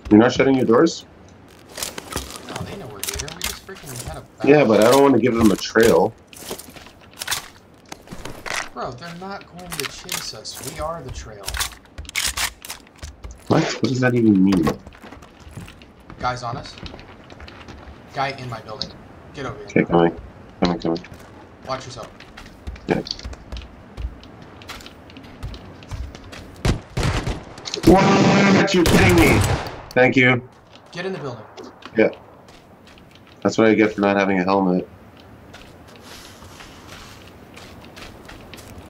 You're not shutting your doors? No, they know we're here. We just freaking had a battle. Yeah, but I don't want to give them a trail. Bro, they're not going to chase us. We are the trail. What? What does that even mean? Guys on us. Guy in my building. Get over here. Okay, coming. Coming. Watch yourself. Yeah. What? You're kidding me! Thank you. Get in the building. Yeah. That's what I get for not having a helmet.